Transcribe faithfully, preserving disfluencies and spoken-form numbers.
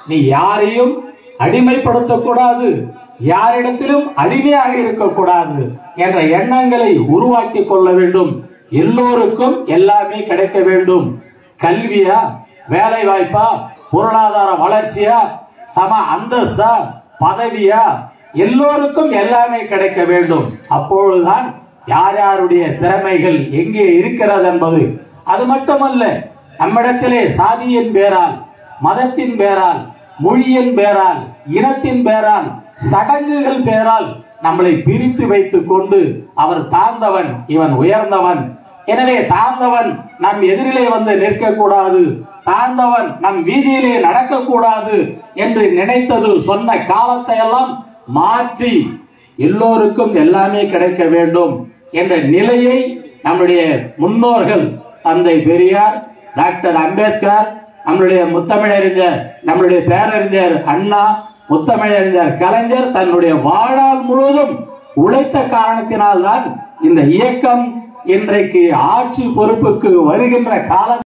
நீ யாரையும் அடிமைப்படுத்தக்கூடாது, யாரிடத்திலும் அடிமையாக இருக்கக்கூடாது என்ற எண்ணங்களை உருவாக்கி கொள்ள வேண்டும். எல்லோருக்கும் எல்லாமே கிடைக்க வேண்டும். கல்வியா, வேலை வாய்ப்பா, பொருளாதார வளர்ச்சியா, சம அந்தஸ்தா, பதவியா, எல்லோருக்கும் எல்லாமே கிடைக்க வேண்டும். அப்பொழுதுதான் யார் யாருடைய திறமைகள் எங்கே இருக்கிறது என்பது. அது மட்டுமல்ல, நம்மிடத்திலே சாதியின் பேரால், மதத்தின் பேரால், மொழியின் பேரால், இனத்தின் பேரால், சடங்குகள் பேரால் நம்மளை பிரித்து வைத்துக் கொண்டு அவர் தாழ்ந்தவன், இவன் உயர்ந்தவன், எனவே தாழ்ந்தவன் நம் எதிரிலே வந்து நிற்கக்கூடாது, தாழ்ந்தவன் நம் வீதியிலே நடக்கக்கூடாது என்று நினைத்தது சொன்ன காலத்தை எல்லாம் மாற்றி எல்லோருக்கும் எல்லாமே கிடைக்க வேண்டும் என்ற நிலையை நம்முடைய முன்னோர்கள் தந்தை பெரியார், டாக்டர் அம்பேத்கர், நம்முடைய முத்தமிழறிஞர், நம்முடைய பேரறிஞர் அண்ணா, முத்தமிழறிஞர் கலைஞர் தன்னுடைய வாழ்நாள் முழுவதும் உழைத்த காரணத்தினால்தான் இந்த இயக்கம் இன்றைக்கு ஆட்சி பொறுப்புக்கு வருகின்ற கால